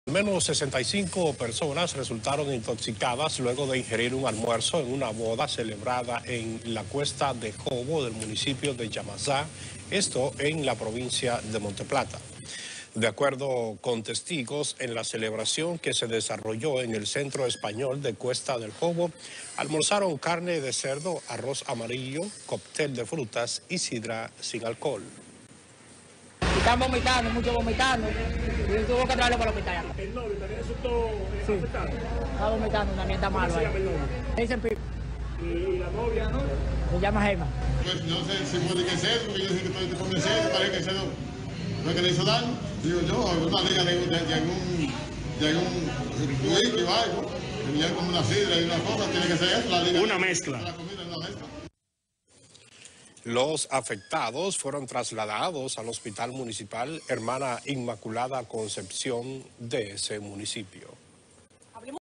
Al menos 65 personas resultaron intoxicadas luego de ingerir un almuerzo en una boda celebrada en la Cuesta de Jobo del municipio de Yamasá, esto en la provincia de Monteplata. De acuerdo con testigos, en la celebración que se desarrolló en el Centro Español de Cuesta del Jobo, almorzaron carne de cerdo, arroz amarillo, cóctel de frutas y sidra sin alcohol. Están vomitando, mucho vomitando. Y tuvo que traerlo para el hospital. ¿El novio también resultó afectado? Está vomitando, también está malo. ¿Cómo se llama el novio? Dicen Pipo. ¿Y la novia? Se llama Gemma. Pues no sé si puede que sea, porque yo sé que todo come cerdo, parece que el cerdo no es que le hizo daño. Digo yo, alguna liga de algún whisky o algo, que viene como una sidra y una cosa, tiene que ser eso, la liga. Una mezcla. La comida es una mezcla. Los afectados fueron trasladados al Hospital Municipal Hermana Inmaculada Concepción de ese municipio.